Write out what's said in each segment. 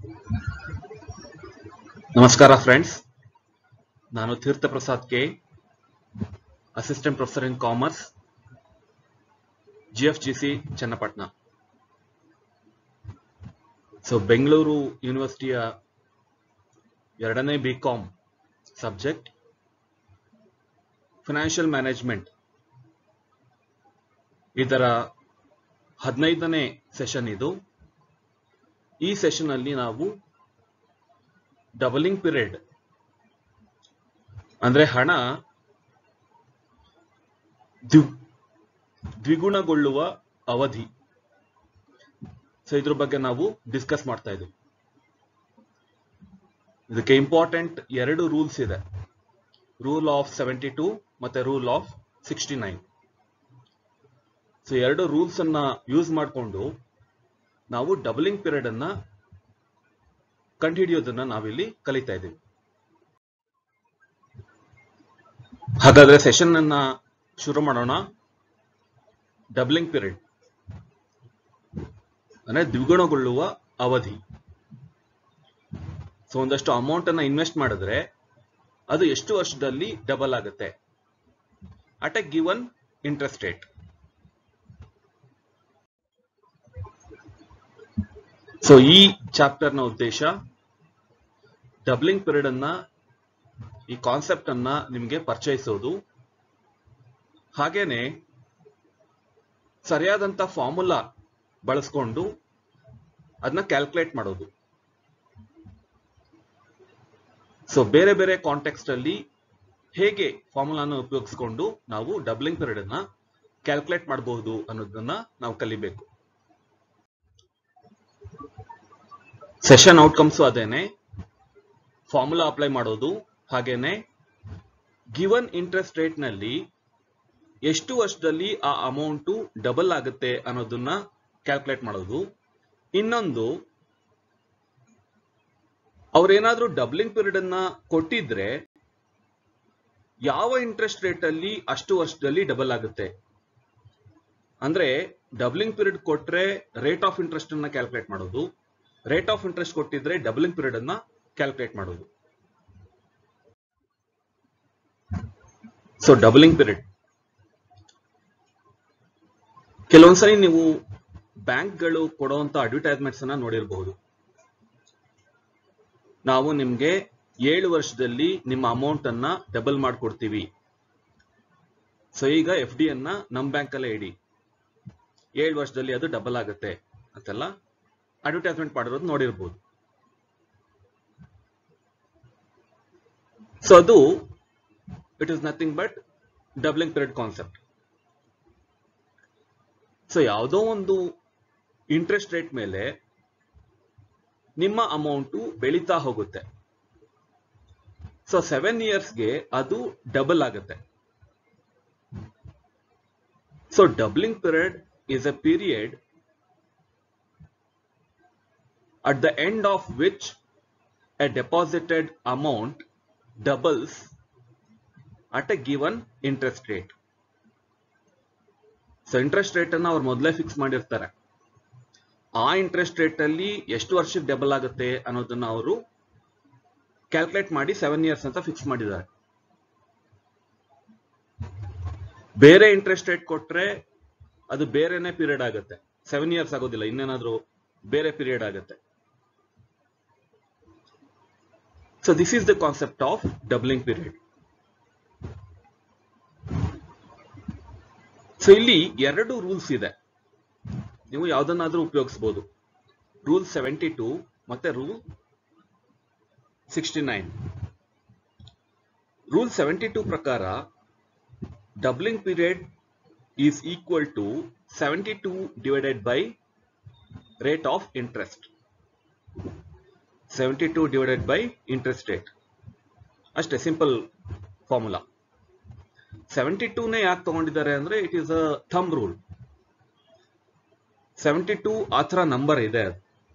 ನಮಸ್ಕಾರ ಫ್ರೆಂಡ್ಸ್, ನಾನು Tirtha Prasad K, assistant professor in commerce, GFGC Channapatna. Bengaluru ಯೂನಿವರ್ಸಿಟಿಯ 2ನೇ BCom ಸಬ್ಜೆಕ್ಟ್ ಫೈನಾನ್ಷಿಯಲ್ ಮ್ಯಾನೇಜ್ಮೆಂಟ್, ಇದರ 15ನೇ ಸೆಷನ್ ಇದು. ಈ ಸೆಷನ್ ಅಲ್ಲಿ ನಾವು ಡಬಲಿಂಗ್ ಪೀರಿಯಡ್ ಅಂದ್ರೆ ಹಣ ದ್ವಿಗುಣಗೊಳ್ಳುವ ಅವಧಿ, ಇದ್ರ ಬಗ್ಗೆ ನಾವು ಡಿಸ್ಕಸ್ ಮಾಡ್ತಾ ಇದ್ದೀವಿ. ಇದಕ್ಕೆ ಇಂಪಾರ್ಟೆಂಟ್ 2 ರೂಲ್ಸ್ ಇದೆ, ರೂಲ್ ಆಫ್ 72 ಮತ್ತೆ ರೂಲ್ ಆಫ್ 69. 2 ರೂಲ್ಸ್ ಅನ್ನ ಯೂಸ್ ಮಾಡಿಕೊಂಡು ನಾವು ಡಬಲಿಂಗ್ ಪೀರಿಯಡ್ ಅನ್ನ ಕಂಡುಹಿಡಿಯೋದನ್ನ ನಾವಿಲ್ಲಿ ಕಲಿತಾ ಇದ್ದೀವಿ. ಹಾಗಾದ್ರೆ ಸೆಷನ್ ಅನ್ನ ಶುರು ಮಾಡೋಣ. ಡಬಲಿಂಗ್ ಪೀರಿಯಡ್ ಅಂದ್ರೆ ದ್ವಿಗುಣಗೊಳ್ಳುವ ಅವಧಿ. ಒಂದಷ್ಟು ಅಮೌಂಟ್ ಅನ್ನ ಇನ್ವೆಸ್ಟ್ ಮಾಡಿದ್ರೆ ಅದು ಎಷ್ಟು ವರ್ಷದಲ್ಲಿ ಡಬಲ್ ಆಗುತ್ತೆ at a given interest rate. ಈ ಚಾಪ್ಟರ್ ನ ಉದ್ದೇಶ ಡಬಲಿಂಗ್ ಪೀರಿಯಡ್ ಅನ್ನ, ಈ ಕಾನ್ಸೆಪ್ಟ್ ಅನ್ನ ನಿಮಗೆ ಪರಿಚಯಿಸೋದು, ಹಾಗೇನೆ ಸರಿಯಾದಂತ ಫಾರ್ಮುಲಾ ಬಳಸ್ಕೊಂಡು ಅದನ್ನ ಕ್ಯಾಲ್ಕುಲೇಟ್ ಮಾಡೋದು. ಬೇರೆ ಬೇರೆ ಕಾಂಟೆಕ್ಸ್ಟ್ ಅಲ್ಲಿ ಹೇಗೆ ಫಾರ್ಮುಲಾನ ಉಪಯೋಗಿಸ್ಕೊಂಡು ನಾವು ಡಬಲಿಂಗ್ ಪೀರಿಯಡ್ ಅನ್ನ ಕ್ಯಾಲ್ಕುಲೇಟ್ ಮಾಡಬಹುದು ಅನ್ನೋದನ್ನ ನಾವು ಕಲಿಬೇಕು. ಸೆಷನ್ ಔಟ್ಕಮ್ಸ್ ಅದೇನೆ, ಫಾರ್ಮುಲಾ ಅಪ್ಲೈ ಮಾಡೋದು, ಹಾಗೇನೆ ಗಿವನ್ ಇಂಟ್ರೆಸ್ಟ್ ರೇಟ್ ನಲ್ಲಿ ಎಷ್ಟು ವರ್ಷದಲ್ಲಿ ಆ ಅಮೌಂಟ್ ಡಬಲ್ ಆಗುತ್ತೆ ಅನ್ನೋದನ್ನ ಕ್ಯಾಲ್ಕುಲೇಟ್ ಮಾಡೋದು. ಇನ್ನೊಂದು, ಅವ್ರೇನಾದ್ರೂ ಡಬ್ಲಿಂಗ್ ಪೀರಿಯಡ್ ಅನ್ನ ಕೊಟ್ಟಿದ್ರೆ ಯಾವ ಇಂಟ್ರೆಸ್ಟ್ ರೇಟ್ ಅಲ್ಲಿ ಅಷ್ಟು ವರ್ಷದಲ್ಲಿ ಡಬಲ್ ಆಗುತ್ತೆ, ಅಂದ್ರೆ ಡಬ್ಲಿಂಗ್ ಪೀರಿಯಡ್ ಕೊಟ್ರೆ ರೇಟ್ ಆಫ್ ಇಂಟ್ರೆಸ್ಟ್ ಅನ್ನ ಕ್ಯಾಲ್ಕುಲೇಟ್ ಮಾಡೋದು, ರೇಟ್ ಆಫ್ ಇಂಟ್ರೆಸ್ಟ್ ಕೊಟ್ಟಿದ್ರೆ ಡಬಲಿಂಗ್ ಪೀರಿಯಡ್ ಅನ್ನ ಕ್ಯಾಲ್ಕುಲೇಟ್ ಮಾಡೋದು. ಡಬಲಿಂಗ್ ಪೀರಿಯಡ್ ಕೆಲವೊಂದ್ಸರಿ ನೀವು ಬ್ಯಾಂಕ್ಗಳು ಕೊಡುವಂತ ಅಡ್ವರ್ಟೈಸ್ಮೆಂಟ್ಸ್ ಅನ್ನ ನೋಡಿರಬಹುದು. ನಾವು ನಿಮ್ಗೆ 7 ವರ್ಷದಲ್ಲಿ ನಿಮ್ಮ ಅಮೌಂಟ್ ಅನ್ನ ಡಬಲ್ ಮಾಡ್ಕೊಡ್ತೀವಿ, ಈಗ FD ಅನ್ನ ನಮ್ ಬ್ಯಾಂಕ್ ಅಲ್ಲೇ ಇಡಿ, 7 ವರ್ಷದಲ್ಲಿ ಅದು ಡಬಲ್ ಆಗುತ್ತೆ ಅಂತೆಲ್ಲ ಅಡ್ವರ್ಟೈಸ್ಮೆಂಟ್ ಮಾಡಿರೋದು ನೋಡಿರ್ಬೋದು. ಅದು it is nothing but doubling period concept. ಯಾವುದೋ ಒಂದು ಇಂಟ್ರೆಸ್ಟ್ ರೇಟ್ ಮೇಲೆ ನಿಮ್ಮ ಅಮೌಂಟ್ ಬೆಳೀತಾ ಹೋಗುತ್ತೆ. 7 ಇಯರ್ಸ್ಗೆ ಅದು ಡಬಲ್ ಆಗುತ್ತೆ. Doubling period is a period at the end of which a deposited amount doubles at a given interest rate. Interest rate ಅನ್ನ ಅವ್ರು ಮೊದಲೇ ಫಿಕ್ಸ್ ಮಾಡಿರ್ತಾರೆ. ಆ ಇಂಟ್ರೆಸ್ಟ್ ರೇಟ್ ಅಲ್ಲಿ ಎಷ್ಟು ವರ್ಷಕ್ಕೆ ಡಬಲ್ ಆಗುತ್ತೆ ಅನ್ನೋದನ್ನ ಅವರು ಕ್ಯಾಲ್ಕುಲೇಟ್ ಮಾಡಿ 7 ಇಯರ್ಸ್ ಅಂತ ಫಿಕ್ಸ್ ಮಾಡಿದ್ದಾರೆ. ಬೇರೆ ಇಂಟ್ರೆಸ್ಟ್ ರೇಟ್ ಕೊಟ್ರೆ ಅದು ಬೇರೆನೆ ಪೀರಿಯಡ್ ಆಗುತ್ತೆ, 7 ಇಯರ್ಸ್ ಆಗೋದಿಲ್ಲ, ಇನ್ನೇನಾದ್ರೂ ಬೇರೆ ಪೀರಿಯಡ್ ಆಗುತ್ತೆ. This is the concept of doubling period. ಇಲ್ಲಿ 2 ರೂಲ್ಸ್ ಇದೆ, ನೀವು ಯಾವುದನ್ನಾದ್ರೂ ಉಪಯೋಗಿಸಬಹುದು. ರೂಲ್ 72 ಮತ್ತೆ ರೂಲ್ 69. ರೂಲ್ 72 ಪ್ರಕಾರ doubling period is equal to 72 divided by rate of interest. 72 divided by interest rate. ಅಷ್ಟೇ, ಸಿಂಪಲ್ ಫಾರ್ಮುಲಾ. 72 ನೇ ಯಾಕೆ ತಗೊಂಡಿದ್ದಾರೆ ಅಂದ್ರೆ it is a thumb rule. 72 ಆ ಥರ ನಂಬರ್ ಇದೆ.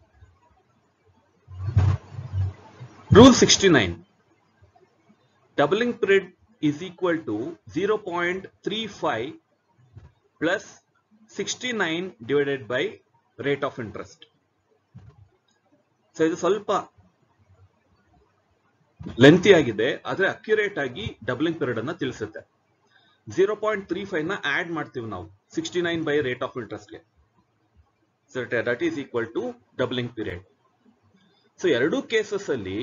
Rule 69, doubling period is equal to 0.35 plus 69 divided by rate of interest. So ಇದು ಸ್ವಲ್ಪ ಲೆಂತಿ ಆಗಿದೆ, ಆದ್ರೆ ಅಕ್ಯುರೇಟ್ ಆಗಿ ಡಬ್ಲಿಂಗ್ ಪೀರಿಯಡ್ ಅನ್ನ ತಿಳಿಸುತ್ತೆ. 0.35 ನ ಆಡ್ ಮಾಡ್ತೀವಿ ನಾವು 69 ಬೈ ರೇಟ್ ಆಫ್ ಇಂಟ್ರೆಸ್ಟ್ ಗೆ. So that is equal to doubling period. So ಎರಡೂ ಕೇಸಸ್ ಅಲ್ಲಿ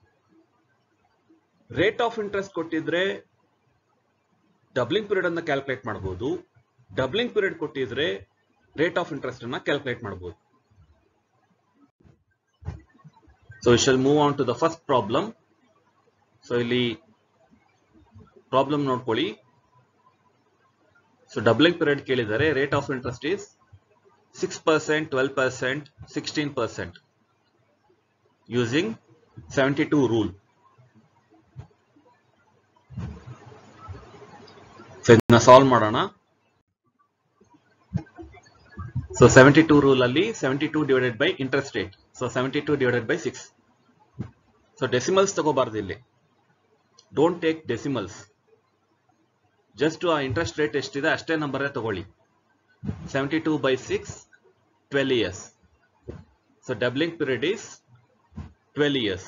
ರೇಟ್ ಆಫ್ ಇಂಟ್ರೆಸ್ಟ್ ಕೊಟ್ಟಿದ್ರೆ ಡಬ್ಲಿಂಗ್ ಪೀರಿಯಡ್ ಅನ್ನ ಕ್ಯಾಲ್ಕುಲೇಟ್ ಮಾಡಬಹುದು, ಡಬ್ಲಿಂಗ್ ಪೀರಿಯಡ್ ಕೊಟ್ಟಿದ್ರೆ ರೇಟ್ ಆಫ್ ಇಂಟ್ರೆಸ್ಟ್ ಅನ್ನ ಕ್ಯಾಲ್ಕುಲೇಟ್ ಮಾಡಬಹುದು. So we shall move on to the first problem. So ಇಲ್ಲಿ problem ನೋಡ್ಕೊಳ್ಳಿ. ಸೊ ಡಬ್ಲಿಂಗ್ ಪೀರಿಯಡ್ ಕೇಳಿದರೆ rate of interest is 6%, 12%, 16% using 72 rule. So ಇದನ್ನ ಸಾಲ್ವ್ ಮಾಡೋಣ. ಸೊ 72 ರೂಲ್ ಅಲ್ಲಿ 72 divided by interest rate. So 72 divided by 6. So decimals ತಗೋಬಾರ್ದು ಇಲ್ಲಿ, don't take decimals. Just ಆ interest rate ಎಷ್ಟಿದೆ ಅಷ್ಟೇ ನಂಬರ್ ತಗೊಳ್ಳಿ. 72 by 6, 12 years. So doubling period is 12 years.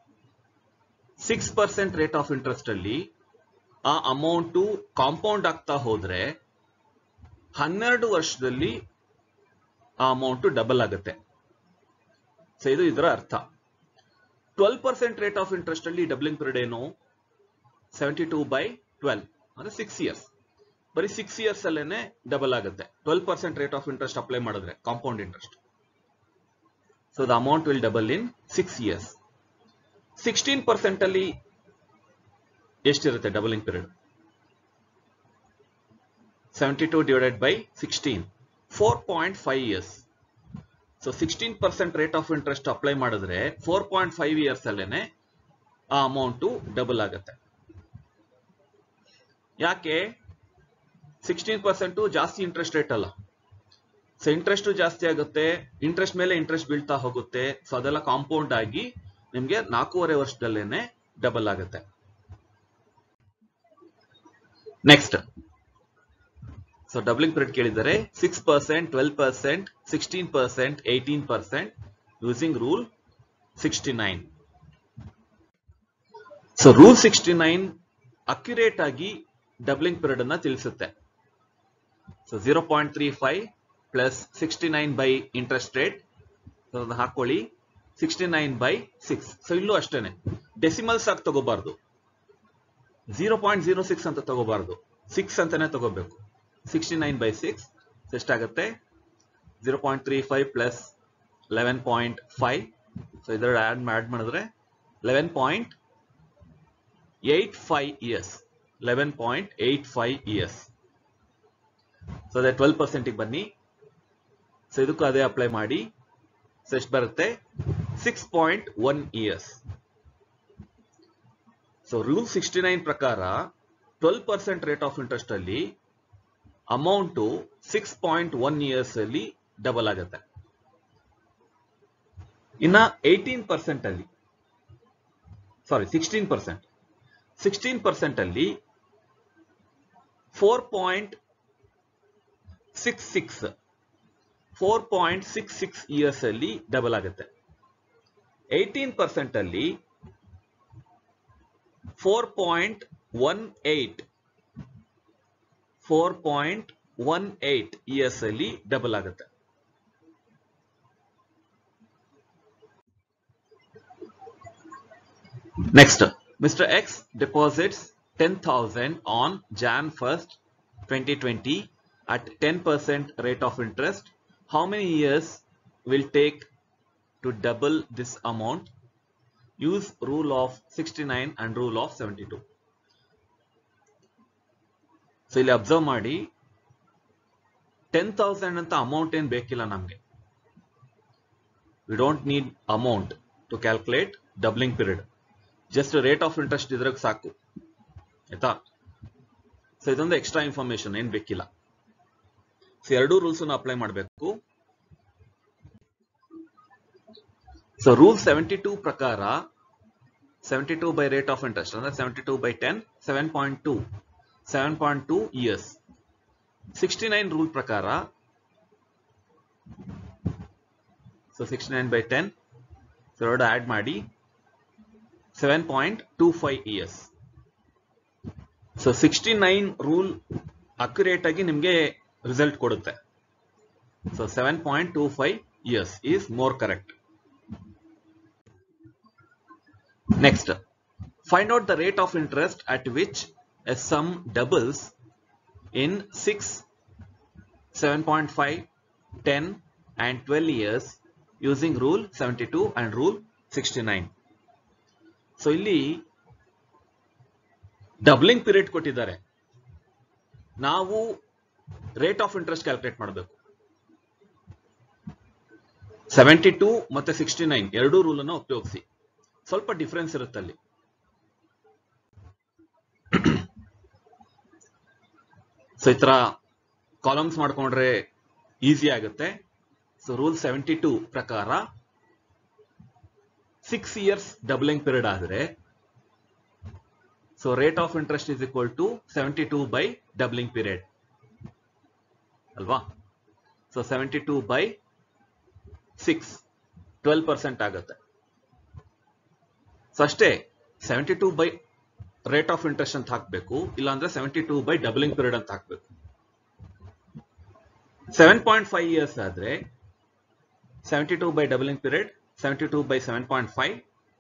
6% rate of interest ಅಲ್ಲಿ ಆ ಅಮೌಂಟ್ ಕಾಂಪೌಂಡ್ ಆಗ್ತಾ ಹೋದ್ರೆ 12 ವರ್ಷದಲ್ಲಿ ಆ ಅಮೌಂಟ್ ಡಬಲ್ ಆಗುತ್ತೆ. ಸೊ ಇದು ಇದರ ಅರ್ಥ. 12% ರೇಟ್ ಆಫ್ ಇಂಟ್ರೆಸ್ಟ್ ಅಲ್ಲಿ ಡಬ್ಲಿಂಗ್ ಪೀರಿಯಡ್ ಏನು? 72 by 12 ಅಂದ್ರೆ 6 years. ಬರೀ 6 years ಅಲ್ಲೇನೆ ಡಬಲ್ ಆಗುತ್ತೆ 12% ರೇಟ್ ಆಫ್ ಇಂಟ್ರೆಸ್ಟ್ ಅಪ್ಲೈ ಮಾಡಿದ್ರೆ, compound interest. So the amount will double in 6 years. 16% ಅಲ್ಲಿ ಎಷ್ಟಿರುತ್ತೆ doubling period? 72 divided by 16, 4.5 years. So 16% rate of interest apply ಮಾಡಿದ್ರೆ 4.5 years ಅಲ್ಲೇನೆ ಆ ಅಮೌಂಟ್ ಡಬಲ್ ಆಗುತ್ತೆ. ಯಾಕೆ? 16% ಜಾಸ್ತಿ ಇಂಟ್ರೆಸ್ಟ್ ರೇಟ್ ಅಲ್ಲ. ಸೊ ಇಂಟ್ರೆಸ್ಟ್ ಜಾಸ್ತಿ ಆಗುತ್ತೆ, ಇಂಟ್ರೆಸ್ಟ್ ಮೇಲೆ ಇಂಟ್ರೆಸ್ಟ್ ಬೀಳ್ತಾ ಹೋಗುತ್ತೆ. ಸೊ ಅದೆಲ್ಲ ಕಾಂಪೌಂಡ್ ಆಗಿ ನಿಮ್ಗೆ 4.5 ವರ್ಷದಲ್ಲೇನೆ ಡಬಲ್ ಆಗುತ್ತೆ. ನೆಕ್ಸ್ಟ್, ಸೊ ಡಬ್ಲಿಂಗ್ ಪೀರಿಯಡ್ ಕೇಳಿದರೆ 6%, 12%, 16%, 18% using rule 69. So rule 69 accurate ಆಗಿ ಡಬ್ಲಿಂಗ್ ಪೀರಿಯಡ್ ಅನ್ನ ತಿಳಿಸುತ್ತೆ. So 0.35 plus 69 by interest rate ಹಾಕೊಳ್ಳಿ, 69 by 6. ಸೊ ಇಲ್ಲೂ ಅಷ್ಟೇನೆ ಡೆಸಿಮಲ್ಸ್ ಆಗಿ ತಗೋಬಾರ್ದು, 0.06 ಅಂತ ತಗೋಬಾರ್ದು, 6 ಅಂತಾನೆ ತಗೋಬೇಕು. 69 by 6 ಎಷ್ಟಾಗುತ್ತೆ? 0.35 ಪ್ಲಸ್ 11.5. ಸೊ ಇದರ ಆಡ್ ಮಾಡಿದ್ರೆ 11.85 years. 11.85 years. ಸೊ ಅದೇ 12% ಬನ್ನಿ. ಸೊ ಇದಕ್ಕೂ ಅದೇ ಅಪ್ಲೈ ಮಾಡಿ. ಸೊ ಎಷ್ಟು ಬರುತ್ತೆ? 6.1 years. ಸೊ ರೂಲ್ 69 ಪ್ರಕಾರ 12% ರೇಟ್ ಆಫ್ ಇಂಟ್ರೆಸ್ಟ್ ಅಲ್ಲಿ ಅಮೌಂಟ್ 6.1 years ಅಲ್ಲಿ ಡಬಲ್ ಆಗುತ್ತೆ. ಇನ್ನ 18% ಅಲ್ಲಿ, ಸಾರಿ 16% ಅಲ್ಲಿ 4.66 years ಅಲ್ಲಿ ಡಬಲ್ ಆಗುತ್ತೆ. 18% ಅಲ್ಲಿ 4.18 years ಅಲ್ಲಿ ಡಬಲ್ ಆಗುತ್ತೆ. Next, Mr. X deposits 10,000 on Jan 1st, 2020 at 10% rate of interest. How many years will take to double this amount? Use rule of 69 and rule of 72. So ಇಲ್ಲಿ observe ಮಾಡಿ, 10,000 ಅಂತ amount ಏನ್ ಬೇಕಿಲ್ಲ ನಮ್ಗೆ. We don't need amount to calculate doubling period. Just rate of interest ಇದ್ರಾಗ ಸಾಕು, ಆಯ್ತಾ? So ಇದೊಂದು ಎಕ್ಸ್ಟ್ರಾ ಇನ್ಫಾರ್ಮೇಶನ್, ಏನ್ ಬೇಕಿಲ್ಲ. ಸೊ ಎರಡೂ ರೂಲ್ಸ್ ಅಪ್ಲೈ ಮಾಡಬೇಕು. ಸೊ ರೂಲ್ 72 ಪ್ರಕಾರ 72 ಬೈ ರೇಟ್ ಆಫ್ ಇಂಟ್ರೆಸ್ಟ್ ಅಂದ್ರೆ 72 by 10, 7.2 years. 69 ರೂಲ್ ಪ್ರಕಾರ, ಸೊ 69 by 10, ಎರಡು ಆಡ್ ಮಾಡಿ 7.25 years. ಸೊ 69 ರೂಲ್ ಅಕ್ಯುರೇಟ್ ಆಗಿ ನಿಮಗೆ ರಿಸಲ್ಟ್ ಕೊಡುತ್ತೆ. So 7.25 years is more correct. Next, find out the rate of interest at which a sum doubles in 6, 7.5, 10 and 12 years using rule 72 and rule 69. So ಇಲ್ಲಿ doubling period ಕೊಟ್ಟಿದ್ದಾರೆ, ನಾವು rate of interest calculate ಮಾಡಬೇಕು. 72 ಮತ್ತೆ 69 ಎರಡೂ rule ಅನ್ನು ಉಪಯೋಗಿಸಿ. ಸ್ವಲ್ಪ difference ಇರುತ್ತೆ ಅಲ್ಲಿ. ಸೊ ಈ ತರ ಕಾಲಮ್ಸ್ ಮಾಡ್ಕೊಂಡ್ರೆ ಈಸಿ ಆಗುತ್ತೆ. ಸೊ ರೂಲ್ 72 ಪ್ರಕಾರ 6 years ಡಬ್ಲಿಂಗ್ ಪೀರಿಯಡ್ ಆದ್ರೆ so rate of interest is equal to 72 by doubling period ಅಲ್ವಾ. ಸೊ 72 ಬೈ 6 12% ಆಗುತ್ತೆ. ಸೊ ಅಷ್ಟೇ, 72 ಬೈ ರೇಟ್ ಆಫ್ ಇಂಟ್ರೆಸ್ಟ್ ಅಂತ ಹಾಕಬೇಕು, ಇಲ್ಲಾಂದ್ರೆ 72 ಬೈ ಡಬ್ಲಿಂಗ್ ಪೀರಿಯಡ್ ಅಂತ ಹಾಕಬೇಕು. 7.5 years ಆದ್ರೆ 72 ಬೈ ಡಬ್ಲಿಂಗ್ ಪೀರಿಯಡ್ 72 ಬೈ 7.5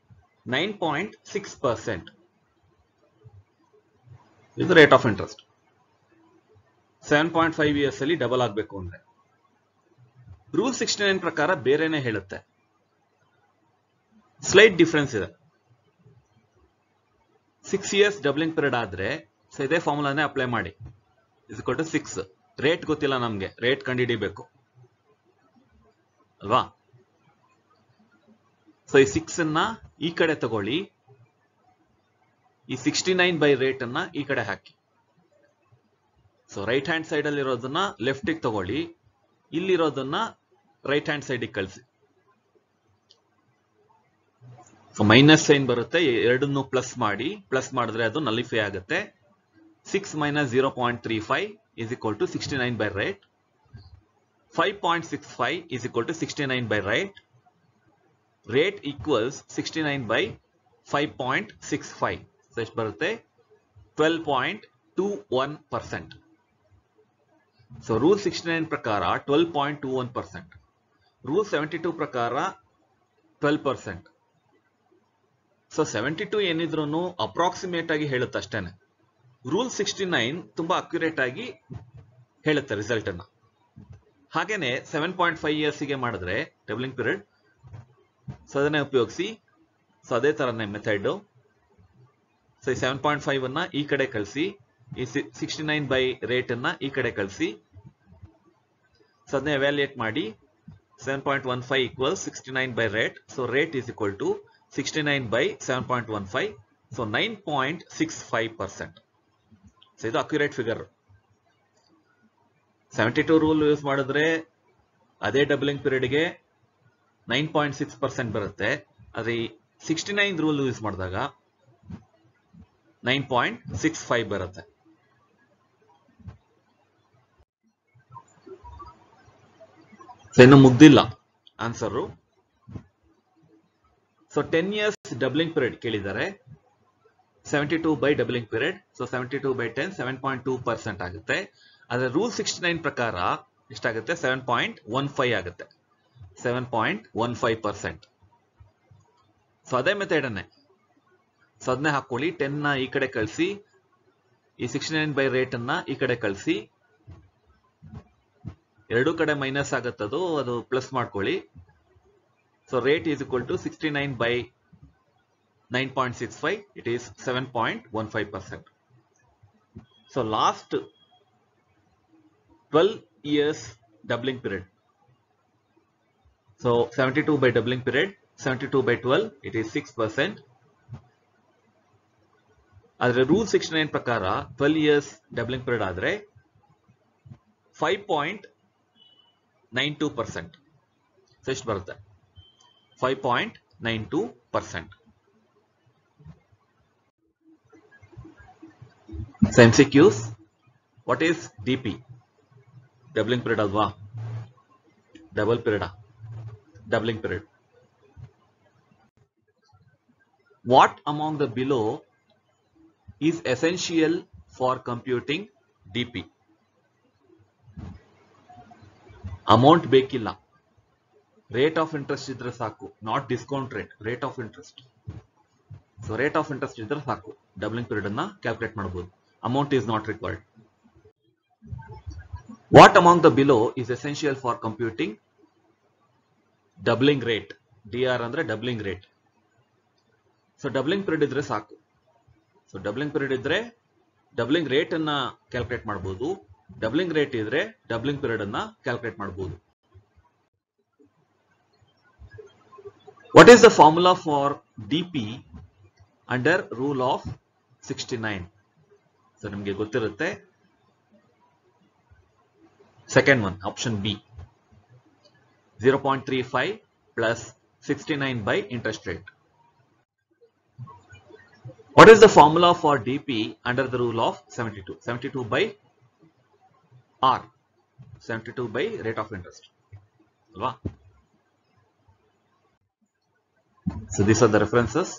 9.6% ಇದು ರೇಟ್ ಆಫ್ ಇಂಟ್ರೆಸ್ಟ್. 7.5 years ಅಲ್ಲಿ ಡಬಲ್ ಆಗಬೇಕು ಅಂದ್ರೆ. ರೂಲ್ 69 ಪ್ರಕಾರ ಬೇರೆನೆ ಹೇಳುತ್ತೆ, ಸ್ಲೈಟ್ ಡಿಫರೆನ್ಸ್ ಇದೆ. 6 years ಡಬ್ಲಿಂಗ್ ಪೀರಿಯಡ್ ಆದ್ರೆ ಸೊ ಇದೇ ಫಾರ್ಮುಲಾನೇ ಅಪ್ಲೈ ಮಾಡಿ. Is equal to 6. ರೇಟ್ ಗೊತ್ತಿಲ್ಲ ನಮ್ಗೆ, ರೇಟ್ ಕಂಡುಹಿಡಿಬೇಕು ಅಲ್ವಾ. ಸೊ ಈ 6 ಅನ್ನ ಈ ಕಡೆ ತಗೊಳ್ಳಿ, ಈ 69 ಬೈ ರೇಟ್ ಅನ್ನ ಈ ಕಡೆ ಹಾಕಿ. ಸೊ ರೈಟ್ ಹ್ಯಾಂಡ್ ಸೈಡ್ ಅಲ್ಲಿ ಇರೋದನ್ನ ಲೆಫ್ಟ್ ಗೆ ತಗೊಳ್ಳಿ, ಇಲ್ಲಿರೋದನ್ನ ರೈಟ್ ಹ್ಯಾಂಡ್ ಸೈಡ್ ಗೆ ಕಳಿಸಿ. ಸೊ ಮೈನಸ್ ಸೈನ್ ಬರುತ್ತೆ, ಎರಡನ್ನು ಪ್ಲಸ್ ಮಾಡಿ, ಪ್ಲಸ್ ಮಾಡಿದ್ರೆ ಅದು ನಲಿಫೈ ಆಗುತ್ತೆ. 6 minus 0.35 is equal to 69 by rate. 5.65 is equal to 69 by rate. Rate equals 69 by 5.65. So ಎಷ್ಟು ಬರುತ್ತೆ? 12.21%. So rule 69 ಪ್ರಕಾರ 12.21%. Rule 72 ಪ್ರಕಾರ 12%. ಸೊ 72 ಏನಿದ್ರು ಅಪ್ರಾಕ್ಸಿಮೇಟ್ ಆಗಿ ಹೇಳುತ್ತೆ ಅಷ್ಟೇನೆ. ರೂಲ್ 69 ತುಂಬಾ ಅಕ್ಯುರೇಟ್ ಆಗಿ ಹೇಳುತ್ತೆ ರಿಸಲ್ಟ್ ಅನ್ನ. ಹಾಗೇನೆ 7.5 years ಗೆ ಮಾಡಿದ್ರೆ ಡಬ್ಲಿಂಗ್ ಪೀರಿಯಡ್, ಸೊ ಅದನ್ನೇ ಉಪಯೋಗಿಸಿ. ಸೊ ಅದೇ ತರನೇ ಮೆಥಡ್. ಸೊ 7.5 ಅನ್ನ ಈ ಕಡೆ ಕಳಿಸಿ, ಈ 69 ಬೈ ರೇಟ್ ಅನ್ನ ಈ ಕಡೆ ಕಳಿಸಿ. ಸೊ ಅದನ್ನ ಎವ್ಯಾಲ್ಯೂಯೇಟ್ ಮಾಡಿ. 7.15 equals 69 by rate. So rate is equal to 69 by 7.15. So 9.65%. So ಇದು ಅಕ್ಯುರೇಟ್ ಫಿಗರ್. 72 ರೂಲ್ ಯೂಸ್ ಮಾಡಿದ್ರೆ ಅದೇ ಡಬ್ಲಿಂಗ್ ಪೀರಿಯಡ್ಗೆ 9.6% ಬರುತ್ತೆ. ಅದೇ 69 ರೂಲ್ ಯೂಸ್ ಮಾಡಿದಾಗ 9.65 ಬರುತ್ತೆ. ಇನ್ನು ಮುಗ್ದಿಲ್ಲ answer. So 10 years doubling period ಕೇಳಿದ್ದಾರೆ, 72 by doubling period. So 72 by 10 7.2% ಆಗುತ್ತೆ. ಆದ್ರೆ ರೂಲ್ 69 ಪ್ರಕಾರ ಎಷ್ಟಾಗುತ್ತೆ? 7.15 ಆಗುತ್ತೆ. 7.15%. ಸೊ ಅದೇ ಮೆಥಡ್ ಅನ್ನೇ. ಸೊ ಅದನ್ನೇ ಹಾಕೊಳ್ಳಿ. 10 ನ ಈ ಕಡೆ ಕಳಿಸಿ, ಈ 69 ಬೈ ರೇಟ್ ಅನ್ನ ಈ ಕಡೆ ಕಳಿಸಿ. ಎರಡೂ ಕಡೆ ಮೈನಸ್ ಆಗತ್ತದು, ಅದು ಪ್ಲಸ್ ಮಾಡ್ಕೊಳ್ಳಿ. So rate is equal to 69 by 9.65. It is 7.15%. So last 12 years doubling period. So 72 by doubling period, 72 by 12, it is 6%. ಆದರೆ ರೂಲ್ 69 ಪ್ರಕಾರ 12 years ಡಬ್ಲಿಂಗ್ ಪೀರಿಯಡ್ ಆದ್ರೆ 5.92%. ಸೊ ಎಷ್ಟು ಬರುತ್ತೆ? 5.92%. So MCQs, what is DP? Doubling period ಅಲ್ವಾ? Double period, doubling period. What among the below is essential for computing DP? Amount ಬೇಕಿಲ್ಲ, rate of interest ಇದ್ರೆ ಸಾಕು, not discount rate, rate of interest. So rate of interest ಇದ್ರೆ ಸಾಕು, doubling period ಅನ್ನ calculate ಮಾಡಬಹುದು. Amount is not required. What among the below is essential for computing doubling rate. DR ಅಂದ್ರೆ doubling rate. So doubling period ಇದ್ರೆ ಸಾಕು. So doubling period ಇದ್ರೆ doubling rate ಅನ್ನ calculate ಮಾಡಬಹುದು. ಡಬ್ಲಿಂಗ್ ರೇಟ್ ಇದ್ರೆ doubling period ಅನ್ನ calculate ಮಾಡಬಹುದು. What is the formula for DP under rule of 69? So ನಿಮಗೆ ಗೊತ್ತಿರುತ್ತೆ. Second one, option B, 0.35 plus 69 by interest rate. What is the formula for DP under the rule of 72? 72 by R, 72 by rate of interest. So these are the references.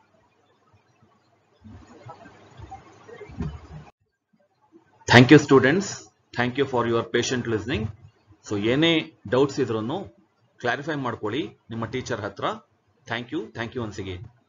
Thank you students. Thank you for your patient listening. So ಏನೇ doubts ಇದ್ರೂ clarify ಮಾಡ್ಕೊಳ್ಳಿ ನಿಮ್ಮ teacher ಹತ್ರ. Thank you once again.